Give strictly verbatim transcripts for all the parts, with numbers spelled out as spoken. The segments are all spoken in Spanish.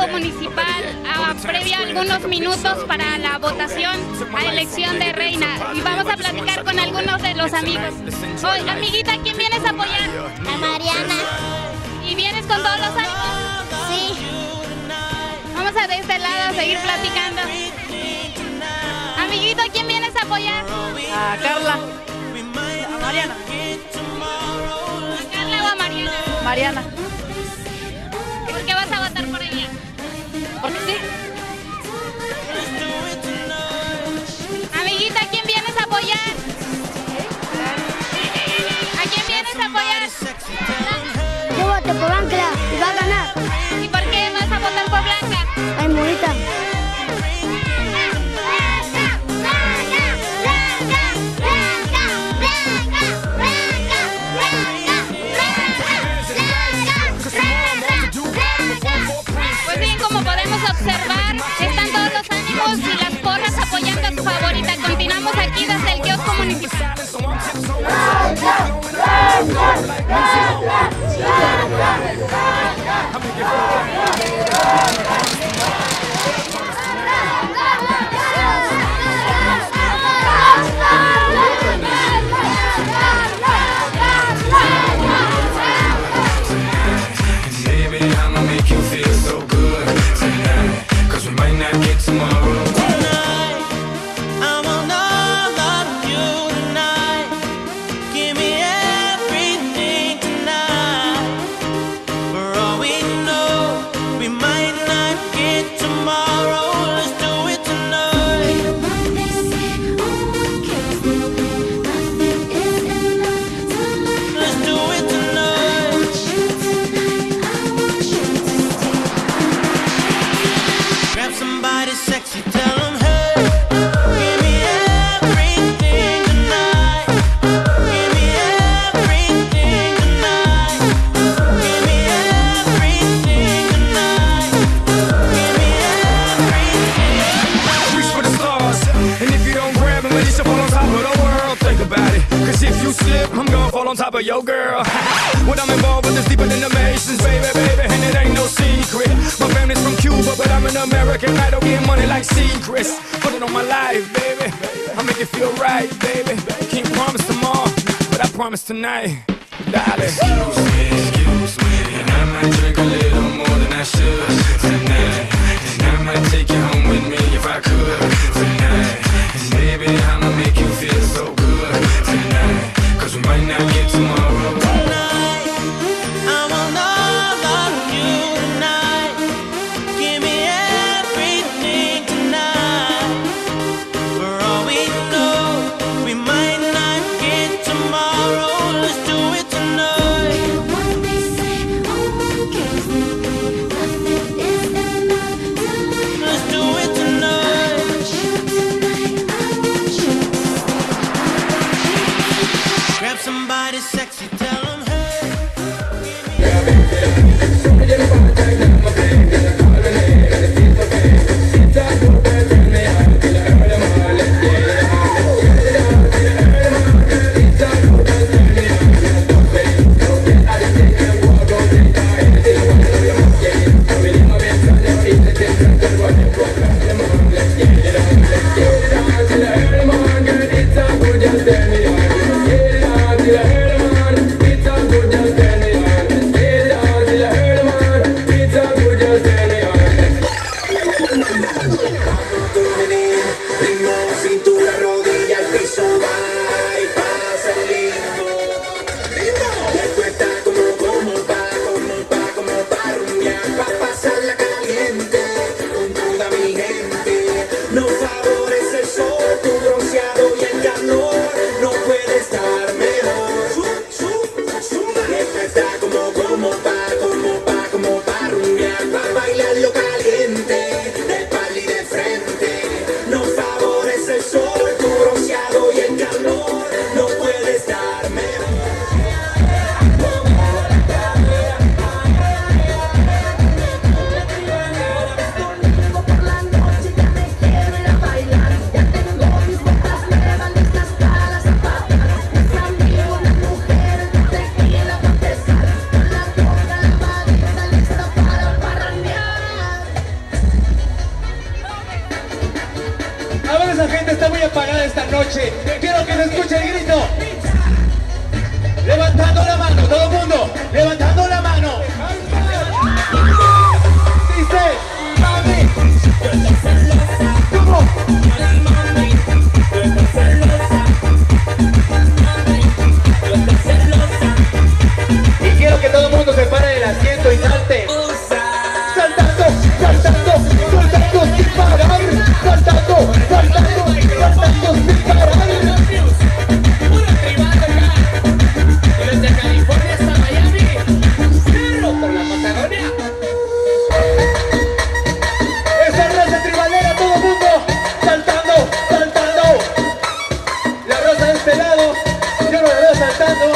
kiosco municipal a, previa algunos minutos para la votación a elección de reina y vamos a platicar con algunos de los amigos. Oye, amiguita, ¿quién vienes a apoyar? A Mariana. ¿Y vienes con todos los ánimos? Sí. Vamos a de este lado a seguir platicando. Amiguito, ¿a quién vienes a apoyar? A Carla. A Mariana. ¿A Carla o a Mariana? Mariana. ¿Por qué vas a votar por ella? Porque sí. Amiguita, ¿a quién vienes a apoyar? ¿A quién vienes a apoyar? Yo voto por Blanca y va a ganar. ¿Y por qué vas a votar por Blanca? Ay, morita. Pues bien, como podemos observar, están todos los ánimos y las porras apoyando a su favorita. Continuamos aquí desde el kiosco municipal. I'm gonna fall on top of your girl. What I'm involved with is deeper than the Masons, baby, baby, and it ain't no secret. My family's from Cuba, but I'm an American. I don't get money like secrets. Put it on my life, baby. I'll make it feel right, baby. Can't promise tomorrow, but I promise tonight, darling. Excuse me, excuse me, and I might drink a little more than I should tonight. And I might take you home with me if I could tonight. And baby, I'ma make you feel so good tonight. We might not get tomorrow. Tonight, I want all of you tonight. Give me everything tonight. For all we know, we might not get tomorrow. Let's do it tonight. Let's do it tonight. Grab somebody sexy, tell them hey. Por la noche ya me quiero ir a bailar, ya tengo mis esa gente está muy apagada esta noche. Quiero que se escuche el grito. Levantando la mano, todo el mundo. Levantando la mano. Dice, mami. ¿Cómo? Y quiero que todo el mundo se pare del asiento y salte. Saltando, saltando, saltando sin parar. Saltando, saltando, saltando sin parar. Puro tribal acá. Desde California hasta Miami. Cerro por la Patagonia. Esa raza tribalera, todo el mundo. Saltando, saltando. La rosa de este lado. Yo lo veo saltando.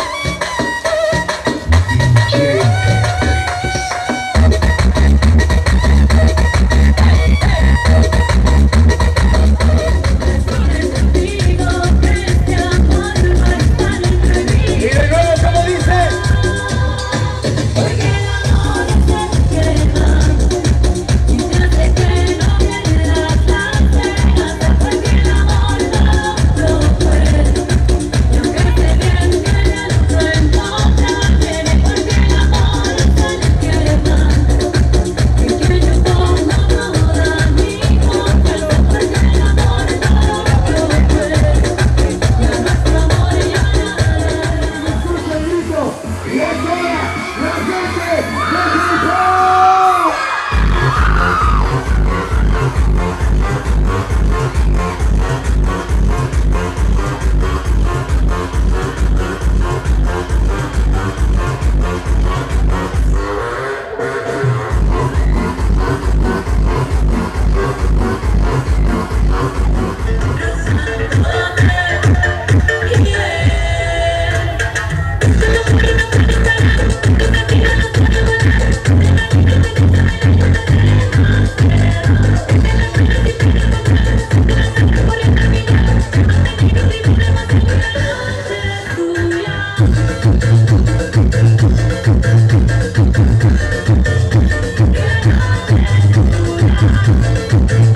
We'll be right back.